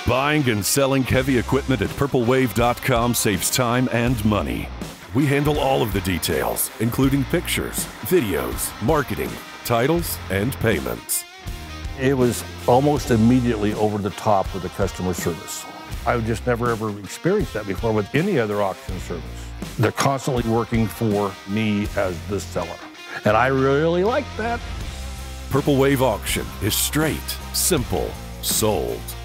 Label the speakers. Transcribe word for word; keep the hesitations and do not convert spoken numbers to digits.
Speaker 1: Buying and selling heavy equipment at purple wave dot com saves time and money. We handle all of the details, including pictures, videos, marketing, titles, and payments.
Speaker 2: It was almost immediately over the top with the customer service. I've just never ever experienced that before with any other auction service. They're constantly working for me as the seller, and I really like that.
Speaker 1: Purple Wave Auction is straight, simple, sold.